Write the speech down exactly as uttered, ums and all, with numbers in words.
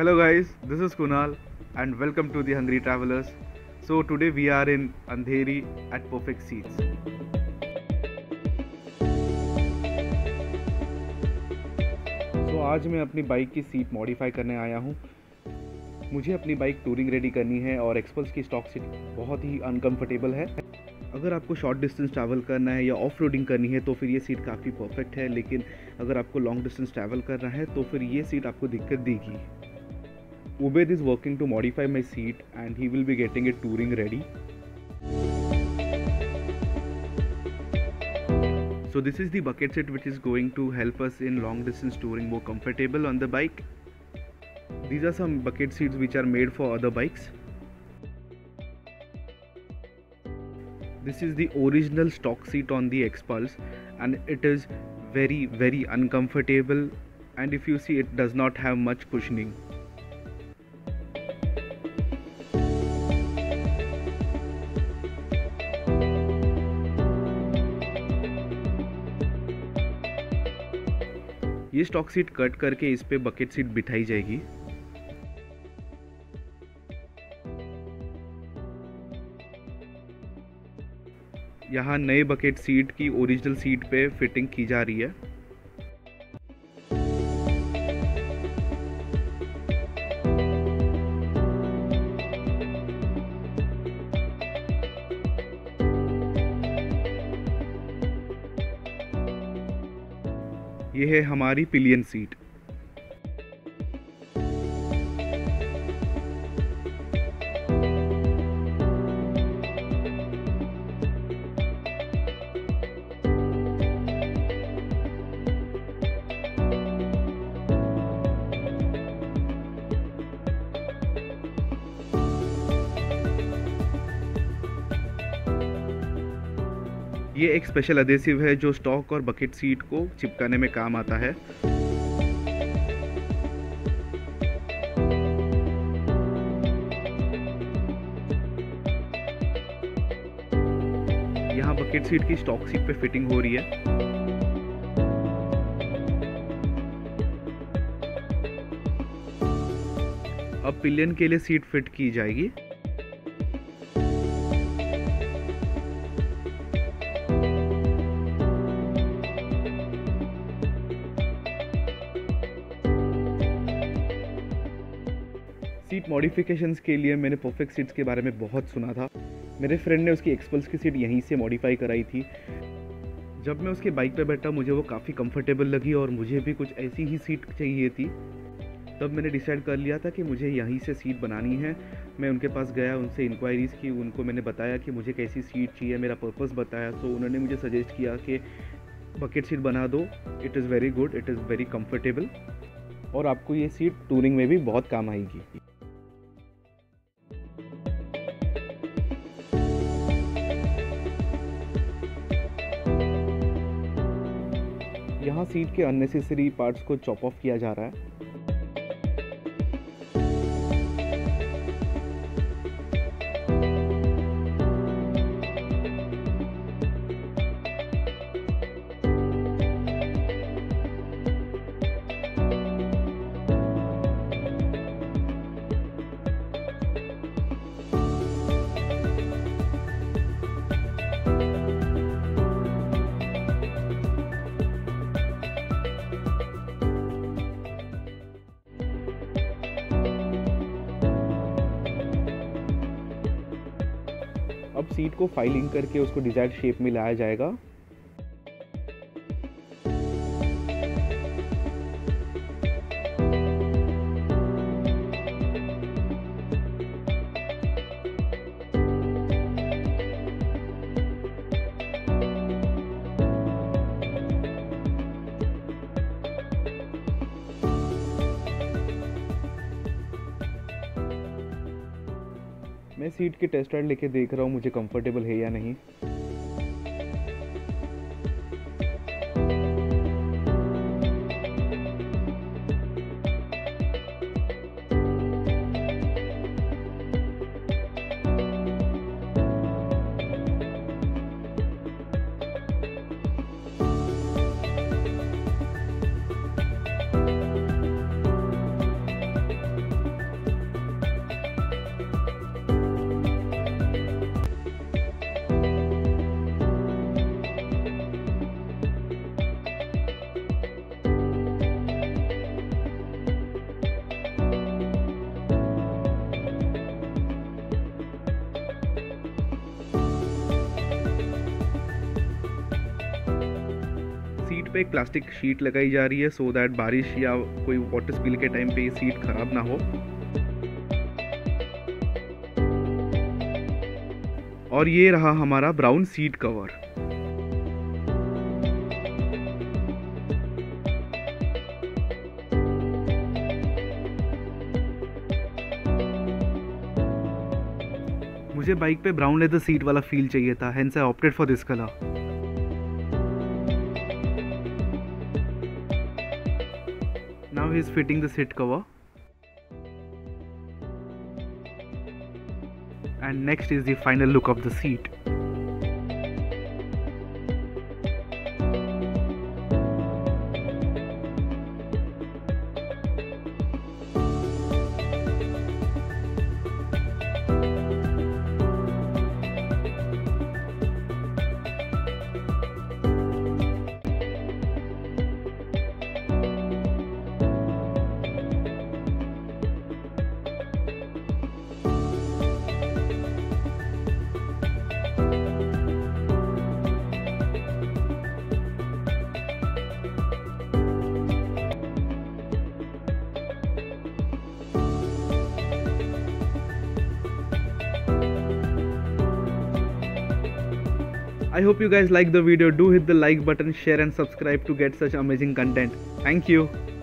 Hello guys, this is Kunal and welcome to the Hungry Travelers. So today we are in Andheri at Perfect Seats. So आज मैं अपनी bike की seat modify करने आया हूँ. मुझे अपनी बाइक टूरिंग रेडी करनी है और एक्सपल्स की स्टॉक सीट बहुत ही अनकंफर्टेबल है. अगर आपको शॉर्ट डिस्टेंस ट्रैवल करना है या ऑफ रोडिंग करनी है तो फिर ये सीट काफ़ी परफेक्ट है, लेकिन अगर आपको लॉन्ग डिस्टेंस ट्रैवल करना है तो फिर ये सीट आपको दिक्कत देगी. Ubaid is working to modify my seat and he will be getting it touring ready. So this is the bucket seat which is going to help us in long distance touring more comfortable on the bike. These are some bucket seats which are made for other bikes. This is the original stock seat on the Xpulse and it is very very uncomfortable, and if you see, it does not have much cushioning. ये stock seat cut करके इस पे bucket seat बिठाई जाएगी. यहाँ नए bucket seat की original seat पे फिटिंग की जा रही है. ये है हमारी पिलियन सीट. ये एक स्पेशल अडेसिव है जो स्टॉक और बकेट सीट को चिपकाने में काम आता है. यहाँ बकेट सीट की स्टॉक सीट पे फिटिंग हो रही है. अब पिलियन के लिए सीट फिट की जाएगी. सीट मॉडिफिकेशंस के लिए मैंने परफेक्ट सीट्स के बारे में बहुत सुना था. मेरे फ्रेंड ने उसकी एक्सपल्स की सीट यहीं से मॉडिफाई कराई थी. जब मैं उसके बाइक पे बैठा मुझे वो काफ़ी कंफर्टेबल लगी और मुझे भी कुछ ऐसी ही सीट चाहिए थी. तब मैंने डिसाइड कर लिया था कि मुझे यहीं से सीट बनानी है. मैं उनके पास गया, उनसे इंक्वायरीज़ की, उनको मैंने बताया कि मुझे कैसी सीट चाहिए, मेरा पर्पस बताया. तो उन्होंने मुझे सजेस्ट किया कि बकेट सीट बना दो, it is very good, it is very comfortable और आपको ये सीट टूरिंग में भी बहुत काम आएगी. यहाँ सीट के अननेसेसरी पार्ट्स को चॉप ऑफ किया जा रहा है. अब सीट को फाइलिंग करके उसको डिजायर्ड शेप में लाया जाएगा. मैं सीट की टेस्ट राइड लेके देख रहा हूँ मुझे कंफर्टेबल है या नहीं. सीट पे एक प्लास्टिक शीट लगाई जा रही है सो दैट बारिश या कोई वाटर स्पिल के टाइम पे ये सीट खराब ना हो। और ये रहा हमारा ब्राउन सीट कवर। मुझे बाइक पे ब्राउन लेदर सीट वाला फील चाहिए था, hence I opted for this colour. Now he is fitting the seat cover and next is the final look of the seat. I hope you guys like the video. Do hit the like button, share and subscribe to get such amazing content. Thank you.